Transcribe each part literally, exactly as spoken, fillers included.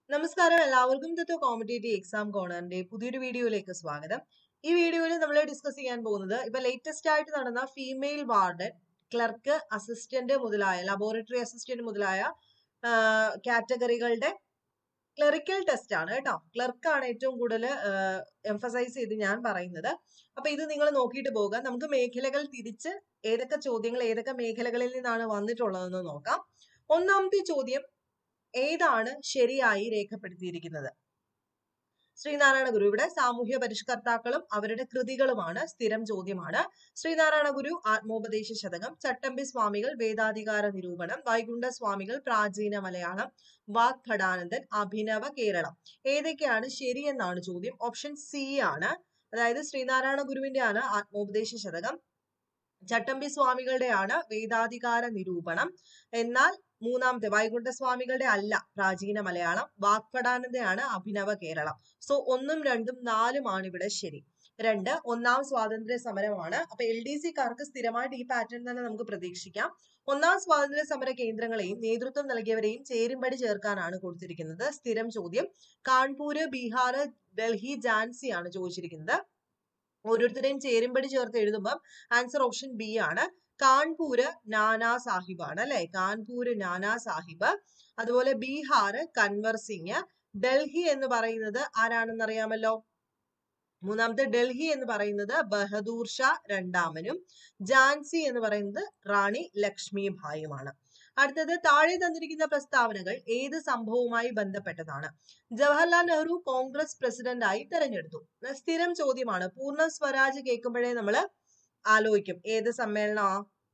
നമസ്കാരം എല്ലാവർക്കും തത്വ competitive exam കോർണറിന്റെ പുതിയൊരു വീഡിയോയിലേക്ക് സ്വാഗതം. ഈ വീഡിയോയിൽ നമ്മൾ ഡിസ്കസ് ചെയ്യാൻ പോകുന്നത് ഇപ്പൊ ലേറ്റസ്റ്റ് ആയിട്ട് നടന്ന ഫീമെയിൽ വാർഡൻ, ക്ലർക്ക്, അസിസ്റ്റന്റ് മുതലായ ലബോറട്ടറി അസിസ്റ്റന്റ് മുതലായ കാറ്റഗറികളുടെ ക്ലറിക്കൽ ടെസ്റ്റ് ആണ് കേട്ടോ. ക്ലർക്കാണ് ഏറ്റവും കൂടുതൽ എംഫസൈസ് ചെയ്ത് ഞാൻ പറയുന്നത്. അപ്പൊ ഇത് നിങ്ങൾ നോക്കിയിട്ട് പോകുക. നമുക്ക് മേഖലകൾ തിരിച്ച് ഏതൊക്കെ ചോദ്യങ്ങൾ ഏതൊക്കെ മേഖലകളിൽ നിന്നാണ് വന്നിട്ടുള്ളതെന്ന് നോക്കാം. ഒന്നാമത്തെ ചോദ്യം, ഏതാണ് ശരിയായി രേഖപ്പെടുത്തിയിരിക്കുന്നത്? ശ്രീനാരായണ ഗുരു. ഇവിടെ സാമൂഹ്യ പരിഷ്കർത്താക്കളും അവരുടെ കൃതികളുമാണ് സ്ഥിരം ചോദ്യമാണ്. ശ്രീനാരായണ ഗുരു ആത്മോപദേശ ശതകം, ചട്ടമ്പി സ്വാമികൾ വേദാധികാര നിരൂപണം, വൈകുണ്ഠ സ്വാമികൾ പ്രാചീന മലയാളം, വാഗ്ഭടാനന്ദൻ അഭിനവ കേരളം. ഏതൊക്കെയാണ് ശരിയെന്നാണ് ചോദ്യം. ഓപ്ഷൻ സി ആണ്. അതായത് ശ്രീനാരായണ ഗുരുവിന്റെ ആണ് ആത്മോപദേശ ശതകം, ചട്ടമ്പി സ്വാമികളുടെയാണ് വേദാധികാര നിരൂപണം. എന്നാൽ മൂന്നാമത്തെ വൈകുണ്ഠ സ്വാമികളുടെ അല്ല പ്രാചീന മലയാളം, വാഗ്ഭടാനന്ദയാണ് അഭിനവ കേരളം. സോ ഒന്നും രണ്ടും നാലുമാണ് ഇവിടെ ശരി. രണ്ട്, ഒന്നാം സ്വാതന്ത്ര്യ സമരമാണ്. അപ്പൊ എൽ ഡി സിക്കാർക്ക് സ്ഥിരമായിട്ട് ഈ പാറ്റേൺ തന്നെ നമുക്ക് പ്രതീക്ഷിക്കാം. ഒന്നാം സ്വാതന്ത്ര്യ സമര കേന്ദ്രങ്ങളെയും നേതൃത്വം നൽകിയവരെയും ചേരുംപടി ചേർക്കാനാണ് കൊടുത്തിരിക്കുന്നത്. സ്ഥിരം ചോദ്യം. കാൺപൂര്, ബീഹാർ, ഡൽഹി, ഝാൻസി ആണ് ചോദിച്ചിരിക്കുന്നത്. ഓരോരുത്തരെയും ചേരുംപടി ചേർത്ത് എഴുതുമ്പോൾ ആൻസർ ഓപ്ഷൻ ബി ആണ്. കാൺപൂര് നാനാ സാഹിബ് ആണ് അല്ലെ. കാൺപൂര് നാനാ സാഹിബ്. അതുപോലെ ബീഹാർ കൻവർ സിംഗ്. ഡൽഹി എന്ന് പറയുന്നത് ആരാണെന്ന് അറിയാമല്ലോ. മൂന്നാമത്തെ ഡൽഹി എന്ന് പറയുന്നത് ബഹദൂർ ഷാ രണ്ടാമനും. ഝാൻസി എന്ന് പറയുന്നത് റാണി ലക്ഷ്മി ഭായിയുമാണ്. അടുത്തത്, താഴെ തന്നിരിക്കുന്ന പ്രസ്താവനകൾ ഏത് സംഭവവുമായി ബന്ധപ്പെട്ടതാണ്? ജവഹർലാൽ നെഹ്റു കോൺഗ്രസ് പ്രസിഡന്റായി തെരഞ്ഞെടുത്തു. സ്ഥിരം ചോദ്യമാണ്. പൂർണ്ണ സ്വരാജ് കേൾക്കുമ്പോഴേ നമ്മൾ ആലോചിക്കും ഏത് സമ്മേളനമാ?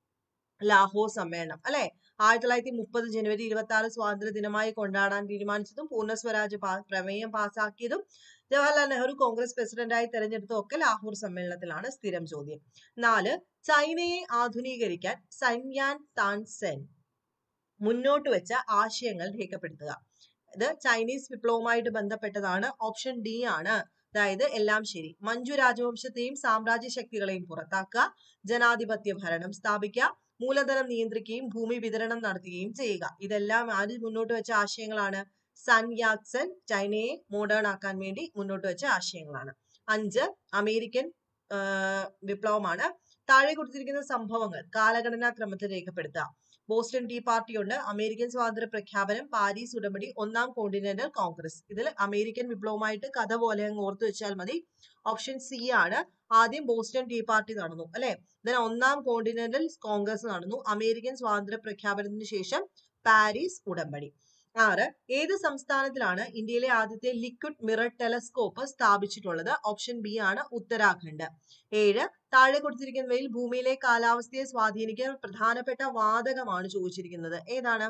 ലാഹോർ സമ്മേളനം അല്ലെ. ആയിരത്തി തൊള്ളായിരത്തി മുപ്പത് ജനുവരി ഇരുപത്തി ആറ് സ്വാതന്ത്ര്യ ദിനമായി കൊണ്ടാടാൻ തീരുമാനിച്ചതും പൂർണ്ണ സ്വരാജ് പ്രമേയം പാസാക്കിയതും ജവഹർലാൽ നെഹ്റു കോൺഗ്രസ് പ്രസിഡന്റായി തെരഞ്ഞെടുത്തതും ഒക്കെ ലാഹോർ സമ്മേളനത്തിലാണ്. സ്ഥിരം ചോദ്യം. നാല്, ചൈനയെ ആധുനീകരിക്കാൻ സൻ യാൻ താൻ സെൻ മുന്നോട്ട് വെച്ച ആശയങ്ങൾ രേഖപ്പെടുത്തുക. ഇത് ചൈനീസ് വിപ്ലവവുമായിട്ട് ബന്ധപ്പെട്ടതാണ്. ഓപ്ഷൻ ഡി ആണ്. അതായത് എല്ലാം ശരി. മഞ്ജു രാജവംശത്തെയും സാമ്രാജ്യ ശക്തികളെയും പുറത്താക്കുക, ജനാധിപത്യ ഭരണം സ്ഥാപിക്കുക, മൂലധനം നിയന്ത്രിക്കുകയും ഭൂമി വിതരണം നടത്തുകയും ചെയ്യുക. ഇതെല്ലാം ആര് മുന്നോട്ട് വെച്ച ആശയങ്ങളാണ്? സൻ യാത് സെൻ ചൈനയെ മോഡേൺ ആക്കാൻ വേണ്ടി മുന്നോട്ട് വെച്ച ആശയങ്ങളാണ്. അഞ്ച്, അമേരിക്കൻ വിപ്ലവമാണ്. താഴെ കൊടുത്തിരിക്കുന്ന സംഭവങ്ങൾ കാലഗണനാ ക്രമത്തിൽ രേഖപ്പെടുത്തുക. ബോസ്റ്റൺ ടീ പാർട്ടി ഉണ്ട്, അമേരിക്കൻ സ്വാതന്ത്ര്യ പ്രഖ്യാപനം, പാരീസ് ഉടമ്പടി, ഒന്നാം കോണ്ടിനെന്റൽ കോൺഗ്രസ്. ഇതിൽ അമേരിക്കൻ വിപ്ലവമായിട്ട് കഥ പോലെ അങ്ങ് ഓർത്തു വെച്ചാൽ മതി. ഓപ്ഷൻ സി ആണ്. ആദ്യം ബോസ്റ്റൺ ടീ പാർട്ടി നടന്നു അല്ലെ. then ഒന്നാം കോണ്ടിനെന്റൽ കോൺഗ്രസ് നടന്നു. അമേരിക്കൻ സ്വാതന്ത്ര്യ പ്രഖ്യാപനത്തിന് ശേഷം പാരീസ് ഉടമ്പടി. ആറ്, ഏത് സംസ്ഥാനത്തിലാണ് ഇന്ത്യയിലെ ആദ്യത്തെ ലിക്വിഡ് മിറർ ടെലസ്കോപ്പ് സ്ഥാപിച്ചിട്ടുള്ളത്? ഓപ്ഷൻ ബി ആണ്, ഉത്തരാഖണ്ഡ്. ഏഴ്, താഴെ കൊടുത്തിരിക്കുന്നവയിൽ ഭൂമിയിലെ കാലാവസ്ഥയെ സ്വാധീനിക്കാൻ പ്രധാനപ്പെട്ട വാതകമാണ് ചോദിച്ചിരിക്കുന്നത്. ഏതാണ്?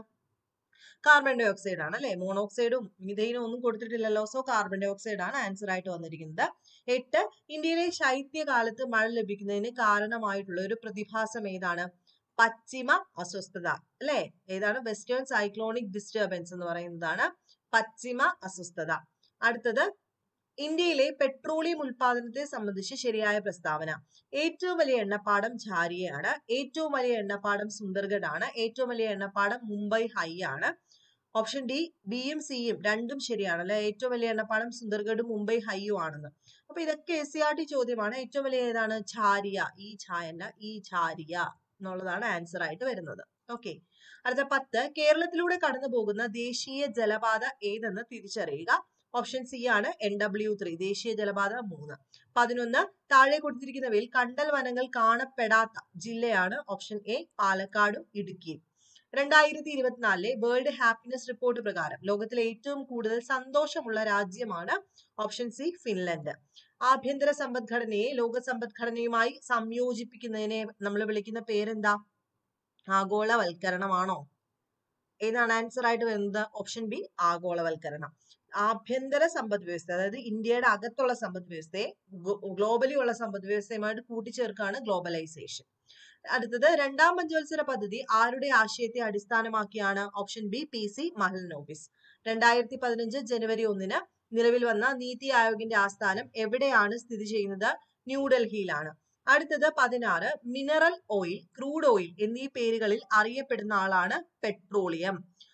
കാർബൺ ഡൈ ഓക്സൈഡ് ആണ് അല്ലെ. മോണോക്സൈഡും മീഥൈനും ഒന്നും കൊടുത്തിട്ടില്ലല്ലോ. സോ കാർബൺ ഡൈ ഓക്സൈഡ് ആണ് ആൻസർ ആയിട്ട് വന്നിരിക്കുന്നത്. എട്ട്, ഇന്ത്യയിലെ ശൈത്യകാലത്ത് മഴ ലഭിക്കുന്നതിന് കാരണമായിട്ടുള്ള ഒരു പ്രതിഭാസം ഏതാണ്? പശ്ചിമ അസ്വസ്ഥത അല്ലെ. ഏതാണ്? വെസ്റ്റേൺ സൈക്ലോണിക് ഡിസ്റ്റർബൻസ് എന്ന് പറയുന്നതാണ് പശ്ചിമ അസ്വസ്ഥത. അടുത്തത്, ഇന്ത്യയിലെ പെട്രോളിയം ഉൽപാദനത്തെ സംബന്ധിച്ച് ശരിയായ പ്രസ്താവന. ഏറ്റവും വലിയ എണ്ണപ്പാടം ഝാരിയയാണ്. ഏറ്റവും വലിയ എണ്ണപ്പാടം സുന്ദർഗഡ് ആണ്. ഏറ്റവും വലിയ എണ്ണപ്പാടം മുംബൈ ഹൈ ആണ്. ഓപ്ഷൻ ഡി, ബിയും സിയും രണ്ടും ശരിയാണ് അല്ലെ. ഏറ്റവും വലിയ എണ്ണപ്പാടം സുന്ദർഗഡും മുംബൈ ഹൈയും ആണെന്ന്. അപ്പൊ ഇതൊക്കെ എസ് സി ആർ ടി ചോദ്യമാണ്. ഏറ്റവും വലിയ ഏതാണ്? ഝാരിയ. ഈ ഛായല്ല, ഈ ഝാരിയ എന്നുള്ളതാണ് ആൻസർ ആയിട്ട് വരുന്നത്. ഓക്കെ. അടുത്ത പത്ത്, കേരളത്തിലൂടെ കടന്നു പോകുന്ന ദേശീയ ജലപാത ഏതെന്ന് തിരിച്ചറിയുക. ഓപ്ഷൻ സി ആണ്, എൻ ഡബ്ല്യു ത്രീ ദേശീയ ജലപാത മൂന്ന്. പതിനൊന്ന്, താഴെ കൊടുത്തിരിക്കുന്നവയിൽ കണ്ടൽ വനങ്ങൾ കാണപ്പെടാത്ത ജില്ലയാണ്. ഓപ്ഷൻ എ, പാലക്കാടും ഇടുക്കിയും. രണ്ടായിരത്തി ഇരുപത്തിനാലിലെ വേൾഡ് ഹാപ്പിനെസ് റിപ്പോർട്ട് പ്രകാരം ലോകത്തിലെ ഏറ്റവും കൂടുതൽ സന്തോഷമുള്ള രാജ്യമാണ്. Option C, Finland. ആഭ്യന്തര സമ്പദ്ഘടനയെ ലോക സമ്പദ്ഘടനയുമായി സംയോജിപ്പിക്കുന്നതിനെ നമ്മൾ വിളിക്കുന്ന പേരെന്താ? ആഗോളവൽക്കരണമാണോ? ഏതാണ് ആൻസർ ആയിട്ട് വരുന്നത്? ഓപ്ഷൻ ബി, ആഗോളവൽക്കരണം. ആഭ്യന്തര സമ്പദ് വ്യവസ്ഥ, അതായത് ഇന്ത്യയുടെ അകത്തുള്ള സമ്പദ് വ്യവസ്ഥയെ ഗ്ലോബലി ഉള്ള സമ്പദ് വ്യവസ്ഥയുമായിട്ട് കൂട്ടിച്ചേർക്കാണ് ഗ്ലോബലൈസേഷൻ. അടുത്തത്, രണ്ടാം പഞ്ചവത്സര പദ്ധതി ആരുടെ ആശയത്തെ അടിസ്ഥാനമാക്കിയാണ്? Option B, P C Mahalanobis. രണ്ടായിരത്തി പതിനഞ്ച് ജനുവരി ഒന്നിന് നിലവിൽ വന്ന നീതി ആയോഗിന്റെ ആസ്ഥാനം എവിടെയാണ് സ്ഥിതി ചെയ്യുന്നത്? ന്യൂഡൽഹിയിലാണ്. അടുത്തത് പതിനാറ്, മിനറൽ ഓയിൽ, ക്രൂഡ് ഓയിൽ എന്നീ പേരുകളിൽ അറിയപ്പെടുന്ന ആളാണ് പെട്രോളിയം.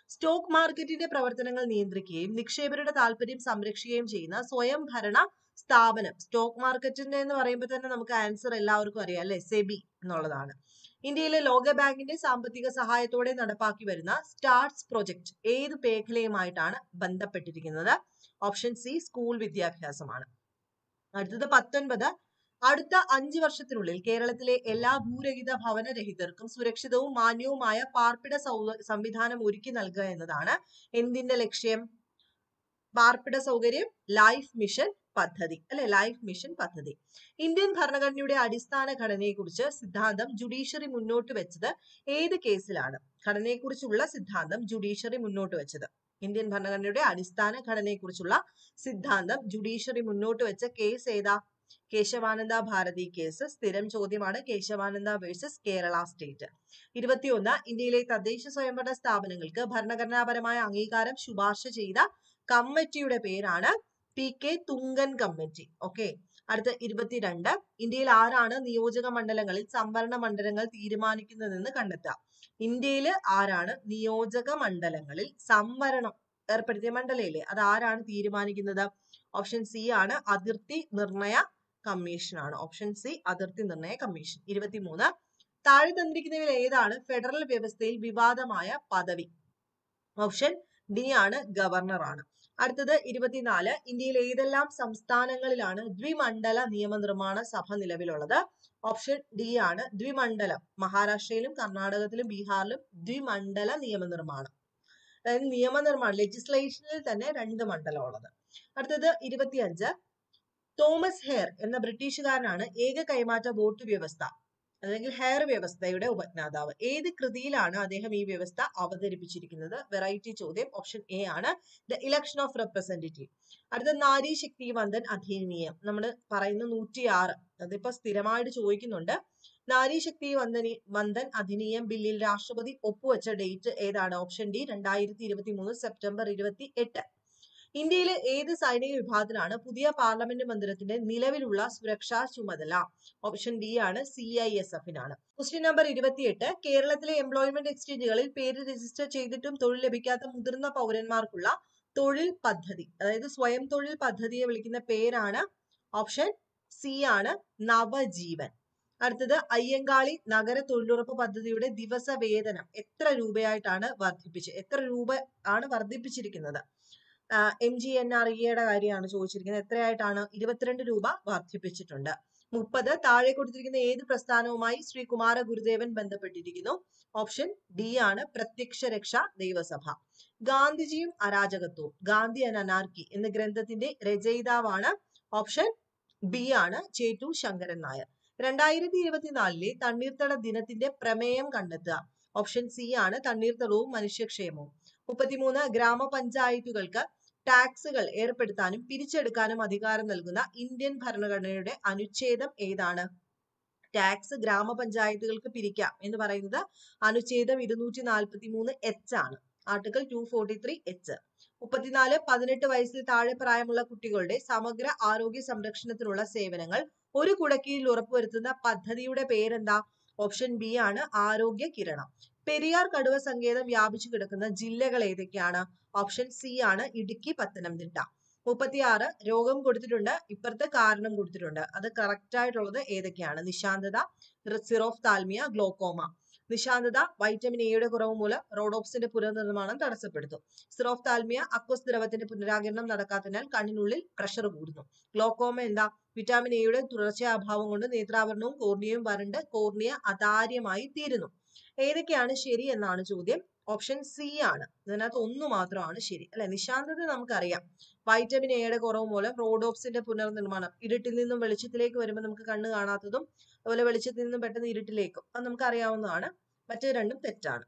സ്റ്റോക്ക് മാർക്കറ്റിന്റെ പ്രവർത്തനങ്ങൾ നിയന്ത്രിക്കുകയും നിക്ഷേപകരുടെ താല്പര്യം സംരക്ഷിക്കുകയും ചെയ്യുന്ന സ്വയംഭരണ സ്ഥാപനം. സ്റ്റോക്ക് മാർക്കറ്റിന്റെ എന്ന് പറയുമ്പോൾ തന്നെ നമുക്ക് ആൻസർ എല്ലാവർക്കും അറിയാം അല്ലെ, സെബി എന്നുള്ളതാണ്. ഇന്ത്യയിലെ ലോക ബാങ്കിന്റെ സാമ്പത്തിക സഹായത്തോടെ നടപ്പാക്കി വരുന്ന സ്റ്റാർട്സ് പ്രൊജക്ട് ഏത് മേഖലയുമായിട്ടാണ് ബന്ധപ്പെട്ടിരിക്കുന്നത്? ഓപ്ഷൻ സി സ്കൂൾ വിദ്യാഭ്യാസമാണ്. അടുത്തത് പത്തൊൻപത്. അടുത്ത അഞ്ചു വർഷത്തിനുള്ളിൽ കേരളത്തിലെ എല്ലാ ഭൂരഹിത ഭവനരഹിതർക്കും സുരക്ഷിതവും മാന്യവുമായ പാർപ്പിട സംവിധാനം ഒരുക്കി നൽകുക എന്നതാണ് എന്തിന്റെ ലക്ഷ്യം? പാർപ്പിട സൗകര്യം ലൈഫ് മിഷൻ പദ്ധതി അല്ലെ, ലൈഫ് മിഷൻ പദ്ധതി. ഇന്ത്യൻ ഭരണഘടനയുടെ അടിസ്ഥാന ഘടനയെക്കുറിച്ച് സിദ്ധാന്തം ജുഡീഷ്യറി മുന്നോട്ട് വെച്ചത് ഏത് കേസിലാണ്? ഘടനയെക്കുറിച്ചുള്ള സിദ്ധാന്തം ജുഡീഷ്യറി മുന്നോട്ട് വെച്ചത്, ഇന്ത്യൻ ഭരണഘടനയുടെ അടിസ്ഥാന ഘടനയെക്കുറിച്ചുള്ള സിദ്ധാന്തം ജുഡീഷ്യറി മുന്നോട്ട് വെച്ച കേസ് ഏതാ? കേശവാനന്ദ ഭാരതി കേസ്. സ്ഥിരം ചോദ്യമാണ്, കേശവാനന്ദ വേഴ്സസ് കേരള സ്റ്റേറ്റ്. ഇരുപത്തിയൊന്ന്. ഇന്ത്യയിലെ തദ്ദേശ സ്വയംഭരണ സ്ഥാപനങ്ങൾക്ക് ഭരണഘടനാപരമായ അംഗീകാരം ശുപാർശ ചെയ്ത കമ്മിറ്റിയുടെ പേരാണ് P K Thungan committee. Okay. അടുത്ത ഇരുപത്തിരണ്ട്. ഇന്ത്യയിൽ ആരാണ് നിയോജക മണ്ഡലങ്ങളിൽ സംവരണ മണ്ഡലങ്ങൾ തീരുമാനിക്കുന്നതെന്ന് കണ്ടെത്തുക? ഇന്ത്യയിൽ ആരാണ് നിയോജക മണ്ഡലങ്ങളിൽ സംവരണം ഏർപ്പെടുത്തിയ മണ്ഡലയില്ലേ, അത് ആരാണ് തീരുമാനിക്കുന്നത്? ഓപ്ഷൻ സി ആണ്, അതിർത്തി നിർണയ കമ്മീഷൻ ആണ്. ഓപ്ഷൻ സി അതിർത്തി നിർണയ കമ്മീഷൻ. ഇരുപത്തിമൂന്ന്. താഴെ തന്നിരിക്കുന്നവയിൽ ഏതാണ് ഫെഡറൽ വ്യവസ്ഥയിൽ വിവാദമായ പദവി? ഓപ്ഷൻ ഡി ആണ്, ഗവർണർ ആണ്. അടുത്തത് ഇരുപത്തിനാല്. ഇന്ത്യയിൽ ഏതെല്ലാം സംസ്ഥാനങ്ങളിലാണ് ദ്വിമണ്ഡല നിയമനിർമ്മാണ സഭ നിലവിലുള്ളത്? ഓപ്ഷൻ ഡി ആണ്, ദ്വിമണ്ഡലം. മഹാരാഷ്ട്രയിലും കർണാടകത്തിലും ബീഹാറിലും ദ്വിമണ്ഡല നിയമനിർമ്മാണം, അതായത് നിയമനിർമ്മാണം ലെജിസ്ലേഷനിൽ തന്നെ രണ്ട് മണ്ഡലം ഉള്ളത്. അടുത്തത് ഇരുപത്തിയഞ്ച്. തോമസ് ഹെയർ എന്ന ബ്രിട്ടീഷുകാരനാണ് ഏക കൈമാറ്റ വോട്ട് വ്യവസ്ഥ അല്ലെങ്കിൽ ഹെയർ വ്യവസ്ഥയുടെ ഉപജ്ഞാതാവ്. ഏത് കൃതിയിലാണ് അദ്ദേഹം ഈ വ്യവസ്ഥ അവതരിപ്പിച്ചിരിക്കുന്നത്? വെറൈറ്റി ചോദ്യം. ഓപ്ഷൻ എ ആണ്, ദ ഇലക്ഷൻ ഓഫ് റെപ്രസെന്റേറ്റീവ്. അടുത്ത നാരി ശക്തി വന്ദൻ അധിനിയം, നമ്മൾ പറയുന്ന നൂറ്റിയാറ്, അതിപ്പോ സ്ഥിരമായിട്ട് ചോദിക്കുന്നുണ്ട്. നാരി ശക്തി വന്ദനി വന്ദൻ അധിനിയം ബില്ലിൽ രാഷ്ട്രപതി ഒപ്പുവെച്ച ഡേറ്റ് ഏതാണ്? ഓപ്ഷൻ ഡി രണ്ടായിരത്തി ഇരുപത്തി മൂന്ന് സെപ്റ്റംബർ ഇരുപത്തി എട്ട്. ഇന്ത്യയിലെ ഏത് സൈനിക വിഭാഗത്തിനാണ് പുതിയ പാർലമെന്റ് മന്ദിരത്തിന്റെ നിലവിലുള്ള സുരക്ഷാ ചുമതല? ഓപ്ഷൻ ഡി ആണ്, സി ഐ എസ് എഫിനാണ്. ക്വസ്റ്റ്യൻ നമ്പർ ഇരുപത്തിയെട്ട്. കേരളത്തിലെ എംപ്ലോയ്മെന്റ് എക്സ്ചേഞ്ചുകളിൽ പേര് രജിസ്റ്റർ ചെയ്തിട്ടും തൊഴിൽ ലഭിക്കാത്ത മുതിർന്ന പൗരന്മാർക്കുള്ള തൊഴിൽ പദ്ധതി, അതായത് സ്വയം തൊഴിൽ പദ്ധതിയെ വിളിക്കുന്ന പേരാണ്? ഓപ്ഷൻ സി ആണ്, നവജീവൻ. അടുത്തത് അയ്യങ്കാളി നഗര തൊഴിലുറപ്പ് പദ്ധതിയുടെ ദിവസ വേതനം എത്ര രൂപയായിട്ടാണ് വർദ്ധിപ്പിച്ചത്? എത്ര രൂപ ആണ് വർദ്ധിപ്പിച്ചിരിക്കുന്നത്? എം ജി എൻ ആർ ഇയുടെ കാര്യമാണ് ചോദിച്ചിരിക്കുന്നത്. എത്രയായിട്ടാണ്? ഇരുപത്തിരണ്ട് രൂപ വർദ്ധിപ്പിച്ചിട്ടുണ്ട്. മുപ്പത്. താഴെ കൊടുത്തിരിക്കുന്ന ഏത് പ്രസ്ഥാനവുമായി ശ്രീ കുമാര ഗുരുദേവൻ ബന്ധപ്പെട്ടിരിക്കുന്നു? ഓപ്ഷൻ ഡി ആണ്, പ്രത്യക്ഷ രക്ഷ ദൈവസഭ. ഗാന്ധിജിയും അരാജകത്വവും, ഗാന്ധി ആൻഡ് അനാർക്കി എന്ന ഗ്രന്ഥത്തിന്റെ രചയിതാവാണ്? ഓപ്ഷൻ ബി ആണ്, ചേറ്റു ശങ്കരൻ നായർ. രണ്ടായിരത്തി ഇരുപത്തിനാലിലെ തണ്ണീർത്തട ദിനത്തിന്റെ പ്രമേയം കണ്ടെത്തുക? ഓപ്ഷൻ സി ആണ്, തണ്ണീർത്തടവും മനുഷ്യക്ഷേമവും. മുപ്പത്തിമൂന്ന്. ഗ്രാമപഞ്ചായത്തുകൾക്ക് ടാക്സുകൾ ഏർപ്പെടുത്താനും പിരിച്ചെടുക്കാനും അധികാരം നൽകുന്ന ഇന്ത്യൻ ഭരണഘടനയുടെ അനുച്ഛേദം ഏതാണ്? ടാക്സ് ഗ്രാമപഞ്ചായത്തുകൾക്ക് പിരിക്കാം എന്ന് പറയുന്നത് അനുച്ഛേദം ഇരുന്നൂറ്റി നാൽപ്പത്തി മൂന്ന് എച്ച് ആണ്, article two forty three H. മുപ്പത്തിനാല്. പതിനെട്ട് വയസ്സിൽ താഴെ പ്രായമുള്ള കുട്ടികളുടെ സമഗ്ര ആരോഗ്യ സംരക്ഷണത്തിനുള്ള സേവനങ്ങൾ ഒരു കുടക്കീഴിൽ ഉറപ്പുവരുത്തുന്ന പദ്ധതിയുടെ പേരെന്താ? ഓപ്ഷൻ ബി ആണ്, ആരോഗ്യ കിരണം. പെരിയാർ കടുവ സങ്കേതം വ്യാപിച്ചു കിടക്കുന്ന ജില്ലകൾ ഏതൊക്കെയാണ്? ഓപ്ഷൻ സി ആണ്, ഇടുക്കി, പത്തനംതിട്ട. മുപ്പത്തിയാറ്. രോഗം കൊടുത്തിട്ടുണ്ട്, ഇപ്പുറത്തെ കാരണം കൊടുത്തിട്ടുണ്ട്, അത് കറക്റ്റ് ആയിട്ടുള്ളത് ഏതൊക്കെയാണ്? നിശാന്തത, സിറോഫ്താൽമിയ, ഗ്ലോക്കോമ. നിശാന്തത വൈറ്റമിൻ എയുടെ കുറവ് മൂലം റോഡോപ്സിന്റെ പുനർനിർമ്മാണം തടസ്സപ്പെടുന്നു. സിറോഫ്താൽമിയ അക്വസ് ദ്രവത്തിന്റെ പുനരാകിരണം നടക്കാത്തതിനാൽ കണ്ണിനുള്ളിൽ പ്രഷർ കൂടുന്നു. ഗ്ലോക്കോമ എന്താ? വിറ്റാമിൻ എയുടെ തുടർച്ചയായ അഭാവം കൊണ്ട് നേത്രാവരണവും കോർണിയയും വരണ്ട് കോർണിയ അതാര്യമായി തീരുന്നു. ഏതൊക്കെയാണ് ശരി എന്നാണ് ചോദ്യം. ഓപ്ഷൻ സി ആണ്, ഇതിനകത്ത് ഒന്ന് മാത്രമാണ് ശരി അല്ലെ. നിശാന്തത നമുക്കറിയാം, വൈറ്റമിൻ എയുടെ കുറവ് മൂലം റോഡോപ്സിന്റെ പുനർനിർമ്മാണം, ഇരുട്ടിൽ നിന്നും വെളിച്ചത്തിലേക്ക് വരുമ്പോൾ നമുക്ക് കണ്ണ് കാണാത്തതും അതുപോലെ വെളിച്ചത്തിൽ നിന്നും പെട്ടെന്ന് ഇരുട്ടിലേക്കും, അത് നമുക്ക് അറിയാവുന്നതാണ്. മറ്റേ രണ്ടും തെറ്റാണ്.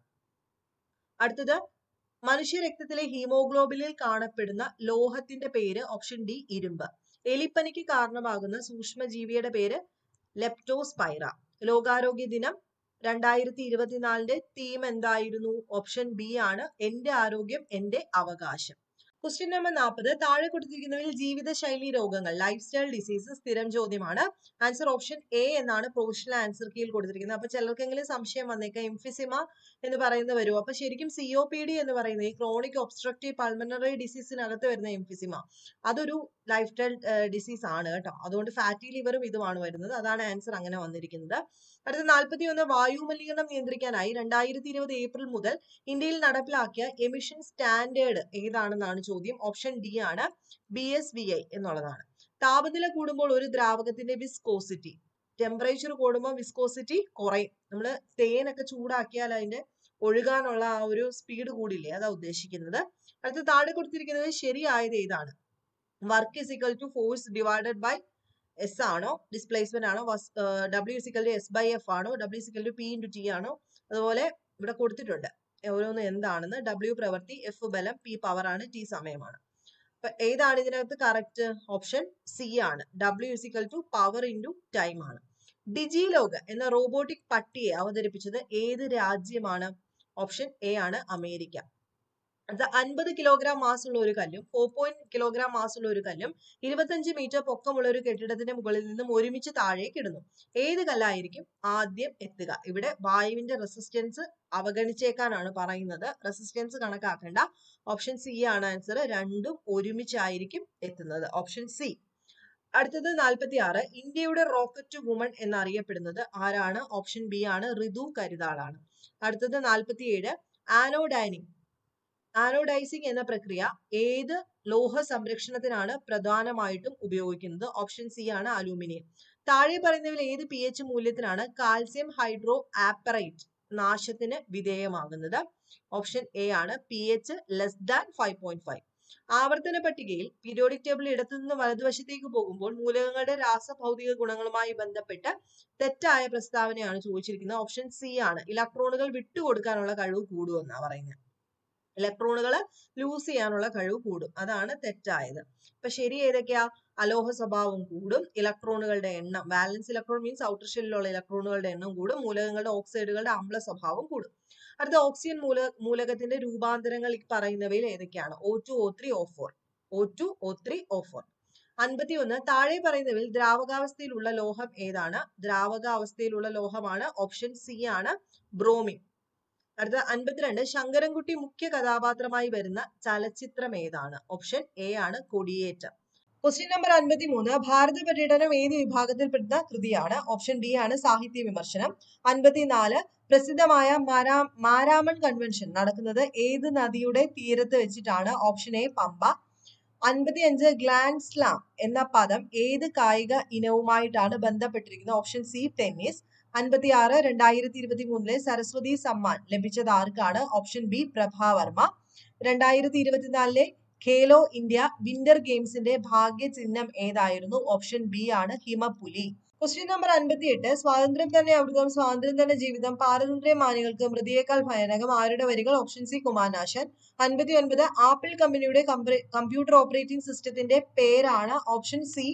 അടുത്തത് മനുഷ്യ രക്തത്തിലെ ഹീമോഗ്ലോബിനിൽ കാണപ്പെടുന്ന ലോഹത്തിന്റെ പേര്? ഓപ്ഷൻ ഡി ഇരുമ്പ്. എലിപ്പനിക്ക് കാരണമാകുന്ന സൂക്ഷ്മജീവിയുടെ പേര്? ലെപ്റ്റോസ്പൈറ. ലോകാരോഗ്യ ദിനം രണ്ടായിരത്തി ഇരുപത്തിനാലിന്റെ തീം എന്തായിരുന്നു? ഓപ്ഷൻ ബി ആണ്, എന്റെ ആരോഗ്യം എന്റെ അവകാശം. ക്വസ്റ്റ്യൻ നമ്പർ നാൽപ്പത് താഴെ കൊടുത്തിരിക്കുന്നതിൽ ജീവിതശൈലി രോഗങ്ങൾ ലൈഫ് സ്റ്റൈൽ ഡിസീസ് സ്ഥിരം ചോദ്യമാണ്. ആൻസർ ഓപ്ഷൻ എ എന്നാണ് പ്രൊഫഷണൽ ആൻസർ കീയിൽ കൊടുത്തിരിക്കുന്നത്. അപ്പൊ ചിലർക്കെങ്കിലും സംശയം വന്നേക്കാം എംഫിസിമ എന്ന് പറയുന്നത് വരുമോ? അപ്പൊ ശരിക്കും സി ഒ പി ഡി എന്ന് പറയുന്നത് ഈ ക്രോണിക് ഒബ്സ്ട്രക്റ്റീവ് പൾമണറി ഡിസീസിനകത്ത് വരുന്ന എംഫിസിമ അതൊരു ലൈഫ് സ്റ്റൈൽ ഡിസീസ് ആണ് കേട്ടോ. അതുകൊണ്ട് ഫാറ്റി ലിവറും ഇതുമാണ് വരുന്നത്. അതാണ് ആൻസർ അങ്ങനെ വന്നിരിക്കുന്നത്. അടുത്ത നാൽപ്പത്തി ഒന്ന് വായു മലിനീകരണം നിയന്ത്രിക്കാനായി രണ്ടായിരത്തി ഇരുപത് ഏപ്രിൽ മുതൽ ഇന്ത്യയിൽ നടപ്പിലാക്കിയ എമിഷൻ സ്റ്റാൻഡേർഡ് ഏതാണെന്നാണ് ചോദ്യം. ഓപ്ഷൻ ഡി ആണ് ബി എസ് വി ഐ എന്നുള്ളതാണ്. താപനില കൂടുമ്പോൾ ഒരു ദ്രാവകത്തിന്റെ വിസ്കോസിറ്റി, ടെമ്പറേച്ചർ കൂടുമ്പോൾ വിസ്കോസിറ്റി കുറയും. നമ്മൾ തേനൊക്കെ ചൂടാക്കിയാൽ അതിന്റെ ഒഴുകാനുള്ള ആ ഒരു സ്പീഡ് കൂടില്ലേ, അതാ ഉദ്ദേശിക്കുന്നത്. അടുത്ത താഴെ കൊടുത്തിരിക്കുന്നത് ശരിയായത് ഏതാണ്? Work is equal to force divided by S ആണോ, ഡിസ്പ്ലേസ്മെന്റ് ആണോ, W is equal to S by F ആണോ, W is equal to P into T ആണോ? അതുപോലെ ഇവിടെ കൊടുത്തിട്ടുണ്ട് ഓരോന്ന് എന്താണെന്ന്. ഡബ്ല്യു പ്രവൃത്തി, എഫ് ബലം, പി പവർ ആണ്, ടി സമയമാണ്. അപ്പൊ ഏതാണ് ഇതിനകത്ത് കറക്റ്റ്? ഓപ്ഷൻ സി ആണ്. W is equal to power into time ആണ്. ഡിജിലോഗ് എന്ന റോബോട്ടിക് പട്ടിയെ അവതരിപ്പിച്ചത് ഏത് രാജ്യമാണ്? ഓപ്ഷൻ എ ആണ് അമേരിക്ക. അത് അൻപത് കിലോഗ്രാം മാസ് ഉള്ള ഒരു കല്ലും ഫോർ പോയിന്റ് കിലോഗ്രാം മാസ് ഉള്ള ഒരു കല്ലും ഇരുപത്തഞ്ച് മീറ്റർ പൊക്കമുള്ള ഒരു കെട്ടിടത്തിന്റെ മുകളിൽ നിന്നും ഒരുമിച്ച് താഴേക്ക് ഇടുന്നു. ഏത് കല്ലായിരിക്കും ആദ്യം എത്തുക? ഇവിടെ വായുവിന്റെ റെസിസ്റ്റൻസ് അവഗണിച്ചേക്കാനാണ് പറയുന്നത്. റെസിസ്റ്റൻസ് കണക്കാക്കേണ്ട. ഓപ്ഷൻ സി ആണ് ആൻസർ. രണ്ടും ഒരുമിച്ചായിരിക്കും എത്തുന്നത്. Option C. അടുത്തത് നാൽപ്പത്തി ആറ് ഇന്ത്യയുടെ റോക്കറ്റ് വുമൺ എന്നറിയപ്പെടുന്നത് ആരാണ്? ഓപ്ഷൻ ബി ആണ് ഋതു കരുതാളാണ്. അടുത്തത് നാൽപ്പത്തി ഏഴ് ആനോഡൈനിങ് ആനോഡൈസിംഗ് എന്ന പ്രക്രിയ ഏത് ലോഹ സംരക്ഷണത്തിനാണ് പ്രധാനമായിട്ടും ഉപയോഗിക്കുന്നത്? ഓപ്ഷൻ സി ആണ് അലൂമിനിയം. താഴെ പറയുന്നതിൽ ഏത് പി എച്ച് മൂല്യത്തിനാണ് കാൽസ്യം ഹൈഡ്രോ ആപ്പറൈറ്റ് നാശത്തിന് വിധേയമാകുന്നത്? ഓപ്ഷൻ എ ആണ് P H less than five point five. ആവർത്തന പട്ടികയിൽ പീരിയോഡിക് ടേബിൾ ഇടത്തുനിന്ന് വലതുവശത്തേക്ക് പോകുമ്പോൾ മൂലകങ്ങളുടെ രാസഭൗതിക ഗുണങ്ങളുമായി ബന്ധപ്പെട്ട് തെറ്റായ പ്രസ്താവനയാണ് ചോദിച്ചിരിക്കുന്നത്. ഓപ്ഷൻ സി ആണ് ഇലക്ട്രോണുകൾ വിട്ടുകൊടുക്കാനുള്ള കഴിവ് കൂടുമെന്നാണ് പറയുന്നത്. ഇലക്ട്രോണുകൾ ലൂസ് ചെയ്യാനുള്ള കഴിവ് കൂടും, അതാണ് തെറ്റായത്. അപ്പൊ ശരി ഏതൊക്കെയാ? അലോഹ സ്വഭാവം കൂടും, ഇലക്ട്രോണുകളുടെ എണ്ണം, വാലൻസ് ഇലക്ട്രോൺ മീൻസ് ഔട്ടർ ഷെല്ലിലുള്ള ഇലക്ട്രോണുകളുടെ എണ്ണം കൂടും, മൂലകങ്ങളുടെ ഓക്സൈഡുകളുടെ അമ്ല സ്വഭാവം കൂടും. അടുത്ത ഓക്സിജൻ മൂല മൂലകത്തിന്റെ രൂപാന്തരങ്ങൾ ഈ പറയുന്നവയിൽ ഏതൊക്കെയാണ്? O two O three O four O two O three O four. അൻപത്തി ഒന്ന് താഴെ പറയുന്നവയിൽ ദ്രാവകാവസ്ഥയിലുള്ള ലോഹം ഏതാണ്? ദ്രാവകാവസ്ഥയിലുള്ള ലോഹമാണ് ഓപ്ഷൻ സി ആണ് ബ്രോമിൻ. അടുത്ത അൻപത്തിരണ്ട് ശങ്കരൻകുട്ടി മുഖ്യ കഥാപാത്രമായി വരുന്ന ചലച്ചിത്രം ഏതാണ്? ഓപ്ഷൻ എ ആണ് കൊടിയേറ്റം. ക്വസ്റ്റ്യൻ നമ്പർ അൻപത്തി മൂന്ന് ഭാരത പര്യടനം ഏത് വിഭാഗത്തിൽപ്പെടുന്ന കൃതിയാണ്? ഓപ്ഷൻ ഡി ആണ് സാഹിത്യ വിമർശനം. അൻപത്തിനാല് പ്രസിദ്ധമായ മാരാ മാരാമൺ കൺവെൻഷൻ നടക്കുന്നത് ഏത് നദിയുടെ തീരത്ത് വെച്ചിട്ടാണ്? Option A Pamba. അൻപത്തി അഞ്ച് ഗ്രാൻഡ് സ്ലാം എന്ന പദം ഏത് കായിക ഇനവുമായിട്ടാണ് ബന്ധപ്പെട്ടിരിക്കുന്നത്? Option C tennis. അൻപത്തി ആറ് രണ്ടായിരത്തി ഇരുപത്തി മൂന്നിലെ സരസ്വതി സമ്മാൻ ലഭിച്ചത് ആർക്കാണ്? Option B Prabhavarma. രണ്ടായിരത്തി ഇരുപത്തിനാലിലെ ഖേലോ ഇന്ത്യ വിന്റർ ഗെയിംസിന്റെ ഭാഗ്യ ചിഹ്നം ഏതായിരുന്നു? ഓപ്ഷൻ ബി ആണ് ഹിമപുലി. ക്വസ്റ്റ്യൻ നമ്പർ അൻപത്തി എട്ട് സ്വാതന്ത്ര്യം തന്നെ അമൃതം സ്വാതന്ത്ര്യം തന്നെ ജീവിതം പാരതന്ത്ര്യം മാനികൾക്ക് മൃതിയേക്കാൾ ഭയാനകം ആരുടെ വരികൾ? Option C Kumaranasan. അൻപത്തി ഒൻപത് ആപ്പിൾ കമ്പനിയുടെ കമ്പ്യൂട്ടർ ഓപ്പറേറ്റിംഗ് സിസ്റ്റത്തിന്റെ പേരാണ്? Option C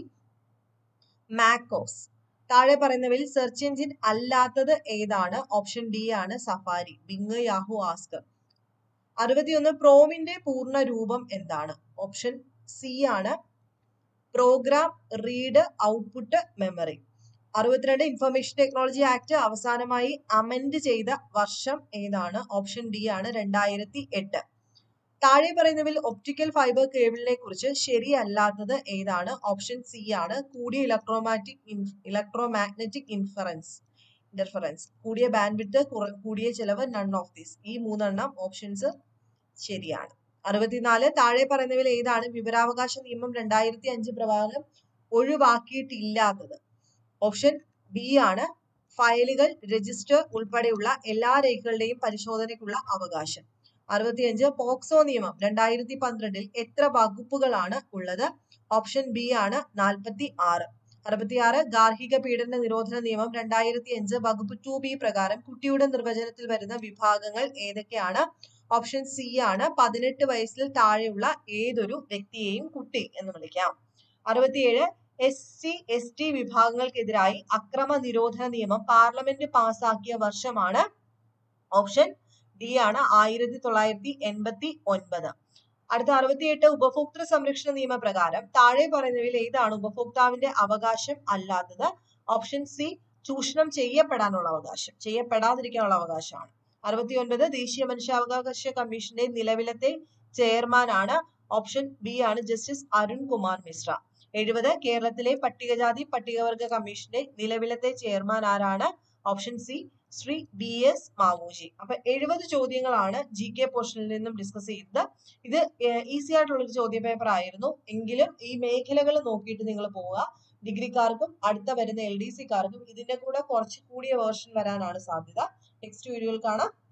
macOS. താഴെ പറയുന്നവയിൽ സെർച്ച് എഞ്ചിൻ അല്ലാത്തത് ഏതാണ്? ഓപ്ഷൻ ഡി ആണ് സഫാരി, ബിങ്, യാഹു, ആസ്കർ. അറുപത്തിയൊന്ന് പ്രോമിന്റെ പൂർണ്ണ രൂപം എന്താണ്? ഓപ്ഷൻ സി ആണ് പ്രോഗ്രാം റീഡ് ഔട്ട്പുട്ട് മെമ്മറി. അറുപത്തിരണ്ട് ഇൻഫർമേഷൻ ടെക്നോളജി ആക്ട് അവസാനമായി അമെൻഡ് ചെയ്ത വർഷം ഏതാണ്? ഓപ്ഷൻ ഡി ആണ് രണ്ടായിരത്തി എട്ട്. താഴെ പറയുന്നതിൽ ഒപ്റ്റിക്കൽ ഫൈബർ കേബിളിനെ കുറിച്ച് ശരിയല്ലാത്തത് ഏതാണ്? ഓപ്ഷൻ സി ആണ് കൂടിയ ഇലക്ട്രോമാറ്റിക് ഇലക്ട്രോമാഗ്നറ്റിക് ഇൻഫറൻസ് ഇന്റർഫറൻസ് കൂടിയ ബാൻഡ് വിഡ്ത്ത് കൂടിയ ചെലവ് നൺ ഓഫ് ദീസ്. ഈ മൂന്നെണ്ണം ഓപ്ഷൻസ് ശരിയാണ്. അറുപത്തിനാല് താഴെ പറയുന്നവയിൽ ഏതാണ് വിവരാവകാശ നിയമം രണ്ടായിരത്തി അഞ്ച് പ്രകാരം ഒഴിവാക്കിയിട്ടില്ലാത്തത്? ഓപ്ഷൻ ബി ആണ് ഫയലുകൾ രജിസ്റ്റർ ഉൾപ്പെടെയുള്ള എല്ലാ രേഖകളുടെയും പരിശോധനയ്ക്കുള്ള അവകാശം. അറുപത്തിയഞ്ച് പോക്സോ നിയമം രണ്ടായിരത്തി പന്ത്രണ്ടിൽ എത്ര വകുപ്പുകളാണ് ഉള്ളത്? ഓപ്ഷൻ ബി ആണ് നാൽപ്പത്തി ആറ്. അറുപത്തിയാറ് ഗാർഹിക പീഡന നിരോധന നിയമം രണ്ടായിരത്തി അഞ്ച് വകുപ്പ് ടു ബി പ്രകാരം കുട്ടിയുടെ നിർവചനത്തിൽ വരുന്ന വിഭാഗങ്ങൾ ഏതൊക്കെയാണ്? ഓപ്ഷൻ സി ആണ് പതിനെട്ട് വയസ്സിൽ താഴെയുള്ള ഏതൊരു വ്യക്തിയെയും കുട്ടി എന്ന് വിളിക്കാം. അറുപത്തിയേഴ് എസ് സി എസ് ടി വിഭാഗങ്ങൾക്കെതിരായി അക്രമ നിരോധന നിയമം പാർലമെന്റ് പാസാക്കിയ വർഷമാണ്? ഓപ്ഷൻ ഡി ആണ് ആയിരത്തി തൊള്ളായിരത്തി എൺപത്തി ഒൻപത്. അടുത്ത അറുപത്തിയെട്ട് ഉപഭോക്തൃ സംരക്ഷണ നിയമപ്രകാരം താഴെ പറയുന്നവയിൽ ഏതാണ് ഉപഭോക്താവിന്റെ അവകാശം അല്ലാത്തത്? ഓപ്ഷൻ സി ചൂഷണം ചെയ്യപ്പെടാനുള്ള അവകാശം, ചെയ്യപ്പെടാതിരിക്കാനുള്ള അവകാശമാണ്. അറുപത്തി ഒൻപത് ദേശീയ മനുഷ്യാവകാശ കമ്മീഷന്റെ നിലവിലത്തെ ചെയർമാൻ ആണ്. ഓപ്ഷൻ ബി ആണ് ജസ്റ്റിസ് അരുൺ കുമാർ മിശ്ര. എഴുപത് കേരളത്തിലെ പട്ടികജാതി പട്ടികവർഗ കമ്മീഷന്റെ നിലവിലത്തെ ചെയർമാൻ ആരാണ്? Option C Shri B S Mavoji. അപ്പൊ എഴുപത് ചോദ്യങ്ങളാണ് ജി കെ പോർഷനിൽ നിന്നും ഡിസ്കസ് ചെയ്തത്. ഇത് ഈസി ആയിട്ടുള്ള ഒരു ചോദ്യ പേപ്പർ ആയിരുന്നു. എങ്കിലും ഈ മേഖലകൾ നോക്കിയിട്ട് നിങ്ങൾ പോവുക. ഡിഗ്രിക്കാർക്കും അടുത്ത വരുന്ന എൽ ഡി സിക്കാർക്കും ഇതിന്റെ കൂടെ കുറച്ച് കൂടിയ വേർഷൻ വരാനാണ് സാധ്യത. നെക്സ്റ്റ് വീഡിയോയിൽ കാണാം.